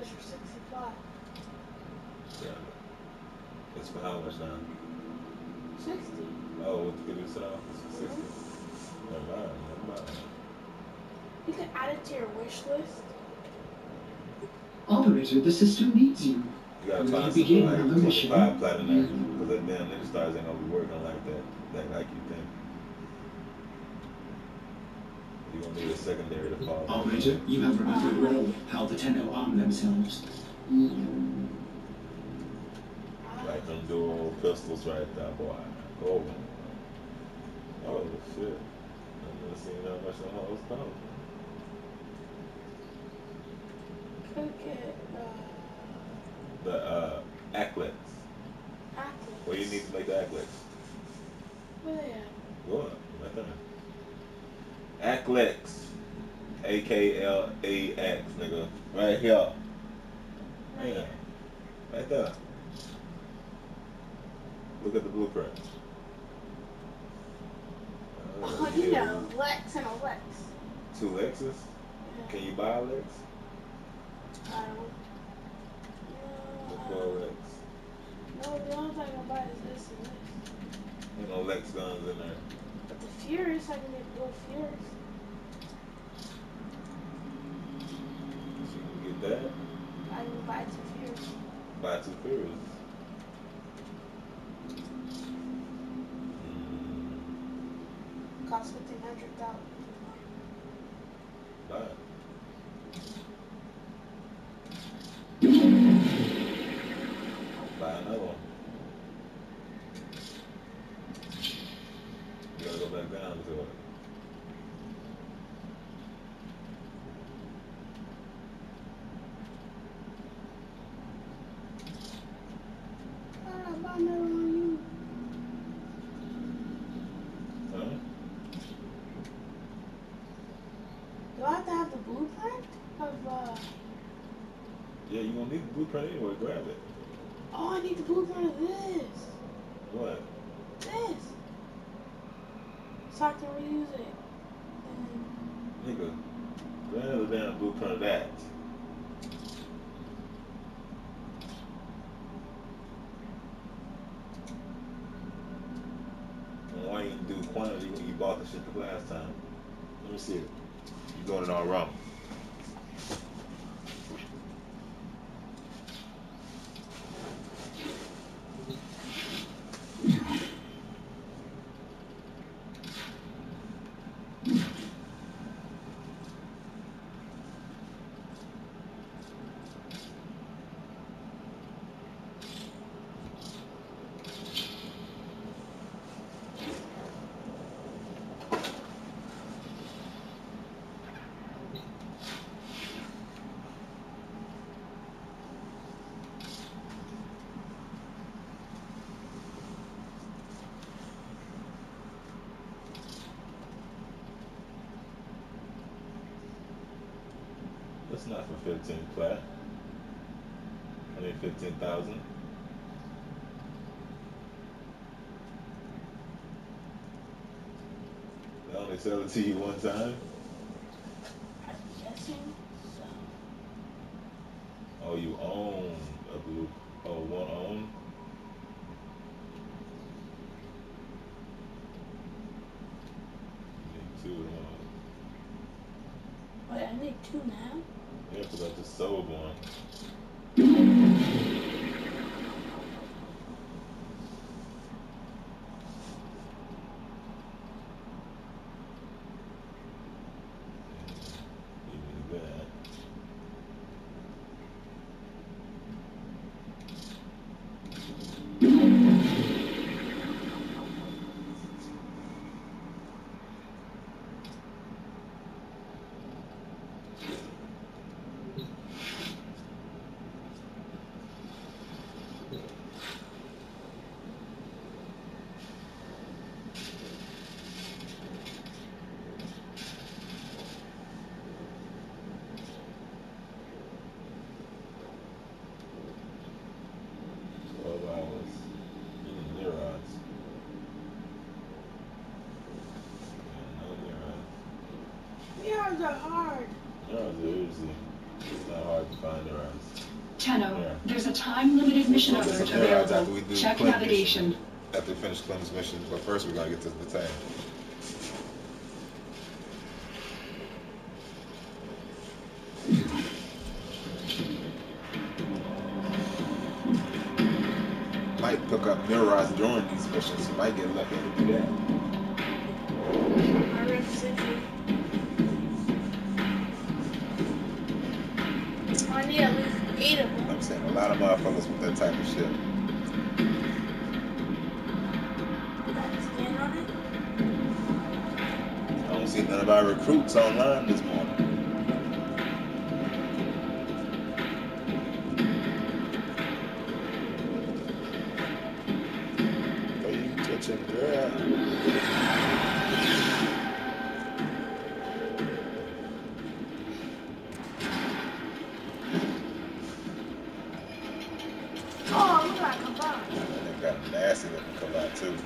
much for 65? Yeah. It's for how much now? 60. Oh, with the good stuff? It's for 60. Mm-hmm. Never mind, never mind. You can add it to your wish list. Operator, the system needs you. You gotta Ready to find something begin like another 25 mission? platinum, because that damn ninja stars ain't gonna be working like that. Like you think. You're gonna need a secondary to fall back Operator, on. you have remembered well how the Tenno arm themselves. Like them dual pistols right there, boy. Oh, oh shit. I've never seen that much on hoes powerful. Could get The Aclex. What do you need Atlas. to make the Aclex? Where they at? Go up, right there. Aclex. AKLAX, nigga. Right here. Right Yeah, here. right there. Look at the blueprint. Oh, you Yeah. know, Lex and a Lex. Two Lexus? Can you Yeah. buy a Lex? I don't. Look No, for a Lex. no, the only thing I can buy is this and this. Ain't no Lex guns in there. But the Furious, I can get Bill Furious. So you can get that. I can buy two Furious. Buy two Furious. Cost 1,500. Buy it. Buy another one. You gotta go back down to it. Ah, buy another one, you. Huh? Do I have to have the blueprint of Yeah, you gonna need the blueprint anyway. Grab it. Oh, I need the blueprint of this. What? This. So I can reuse it. And Nigga, grab the damn blueprint of that. And why you didn't do quantity when you bought the shit the last time? Let me see it. You doing it all wrong. That's not for 15 plat. I mean 15,000. They only sell it to you one time. I'm guessing so. Oh, you own a blue. Oh, one own. You need two. Wait, I need two now? Yeah, because I just sold one. You need that. $12. You need neurons. Yeah, no neurons. Mirrors are hard. Neurons are easy. It's not hard to find the rest. Tenno, Yeah. there's a time-limited mission We'll get alert some neurites after available. we do Check Clinton's navigation. mission. After we finish Clem's mission, but first we're gonna get to the battalion. Might pick up neurites during these missions. You might get lucky to do that. I read City. I need at least 8 of them. I'm saying a lot of motherfuckers with that type of shit. Stand on it. I don't see none of our recruits online this morning. Are you touching girl? Oh, look like a bomb. They got nasty looking come out too.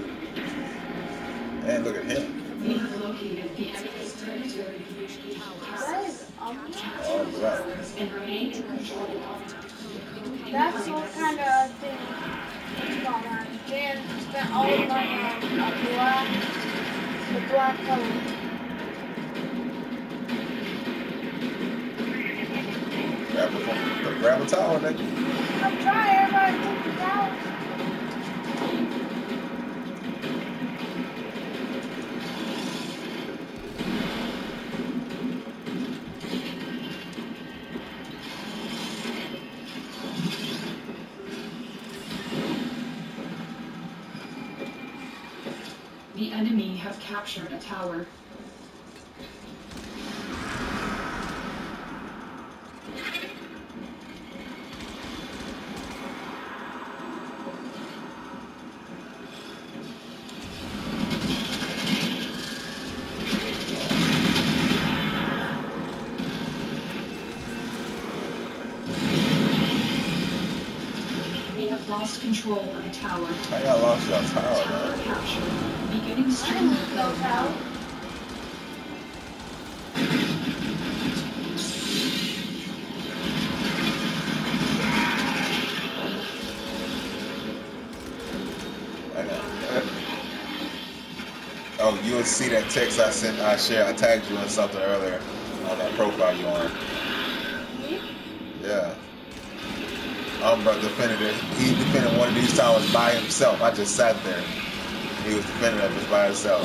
And look at him. We have located the enemy's territory. That is All right. And remain in control of That's what kind of thing it's going on. Dan spent all the money on the black color. Grab a towel, nigga. I'm trying, everybody take it out. The enemy have captured a tower. We have lost control of the tower. How y'all lost your tower, Tower man? captured. Beginning I stream didn't go of out. Oh, you'll see that text I sent, I tagged you in something earlier on that profile you on. Me? Yeah. Brother defended it. He defended one of these towers by himself. I just sat there. He was defending it just by himself.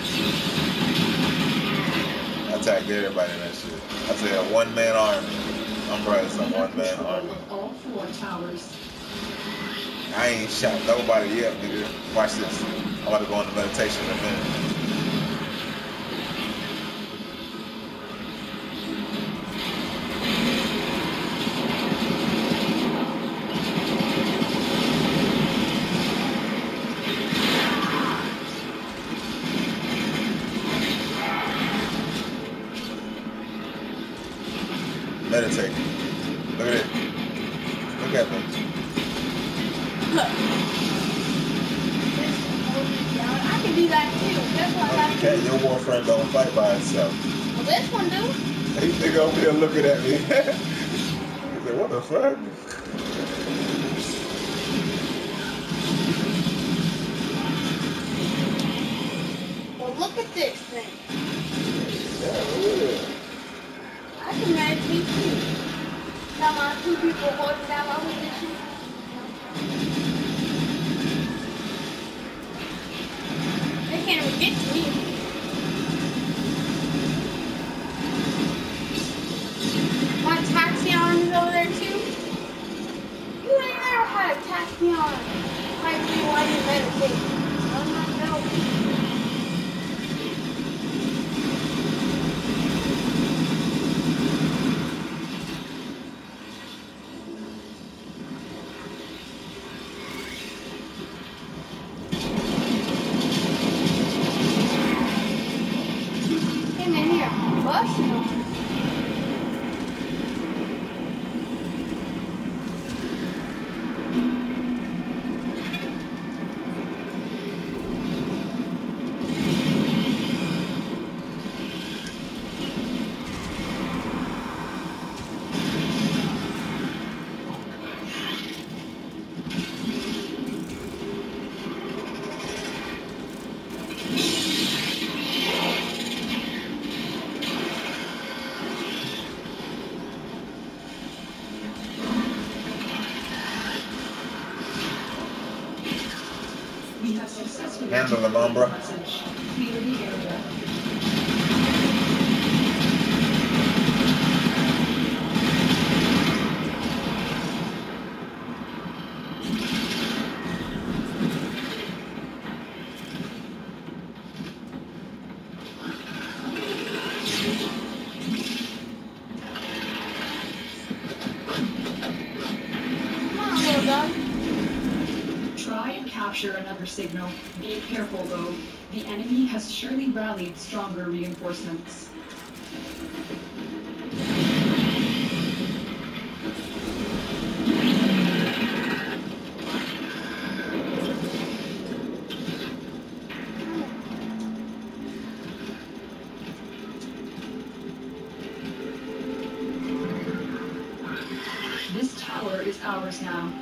I tagged everybody in that shit. I said a one-man army. Umbrella's a one-man army. all 4 towers. I ain't shot nobody yet, nigga. Watch this. I'm about to go into meditation in a minute. Meditate. Look at it. Look at me. I can do that too. That's what I Okay, your boyfriend don't fight by himself. Well, this one do. He think over here looking at me. He said, what the fuck? Well, look at this thing. Yeah, look at it. I can meditate too. Come on, 2 people holding down my position. They can't even get to me. My Taxion is over there too. You ain't never had a Taxion. Like me while you meditate. I'm not know. Came in here, busting over. Handle them, Umbra. Message. Clear the area. Come on, little dog. Try and capture another signal. Be careful though. The enemy has surely rallied stronger reinforcements. This tower is ours now.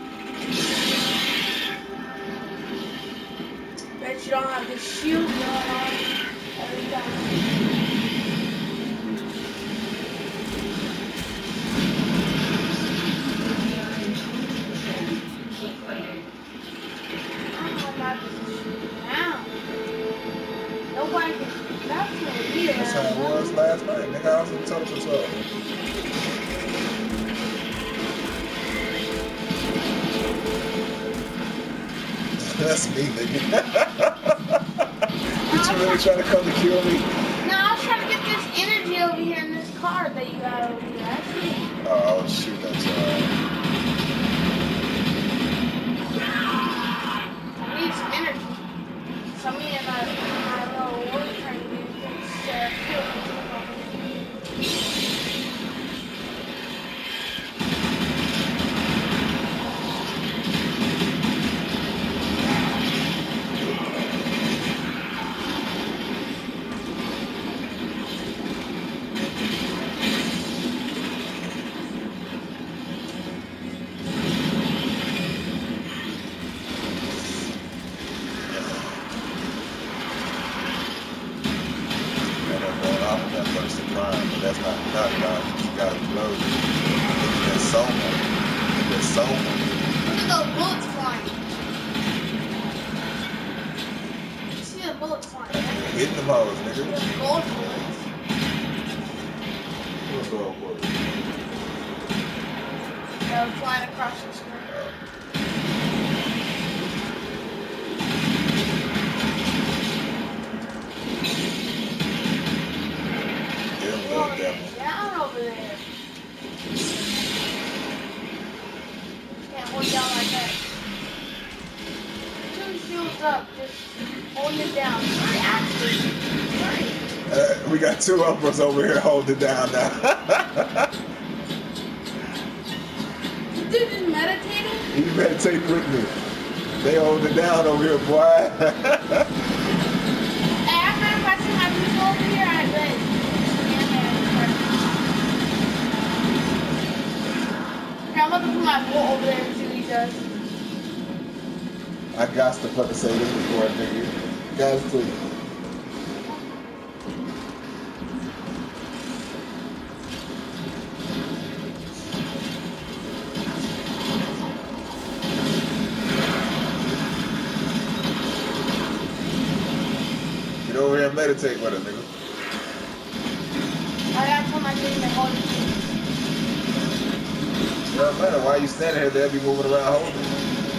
Bet you don't have the shield going on every time. We are in total control. Keep fighting. I'm about to shoot now. Nobody can. That's what we That's how it was last night. Nigga, I was in total control. That's me, nigga. Did you really try to come to kill me? No, I was trying to get this energy over here in this card that you got over here. That's it. Oh, I was shooting at you. I need some energy. So me and my little work trying to do this kill people. And I'm going off of that first crime, but that's not enough, dog. You gotta blow. There's so much. There's so much. Look at those bullets flying. You see the bullets flying? Right? Hit them hoes, nigga. Those gold bullets. What's going on? They're flying across the screen. Get them, little devil. Down over there. Can't hold down like that. 2 shields up, just hold it down. 3 actually. 3. We got 2 Umbras over here holding it down now. Dude is meditating? You meditate with me. They hold it down over here, boy. Hey, I remember if I see my people over here, I bet. Here, I'm about to put my bolt over there and see what he does. I got to fucking say this before I nigga. Guys, too. Get over here and meditate with it, nigga. I gotta tell my team to hold it. It don't matter why you standing here, they'll be moving around holding it.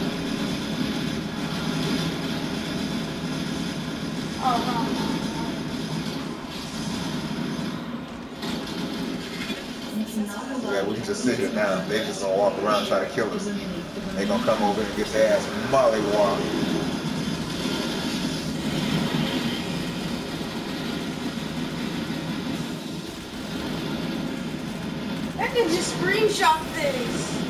Oh, Yeah, we can just sit here now. They just gonna walk around trying to kill us. They gonna come over and get their ass mollywopped. I can just screenshot this.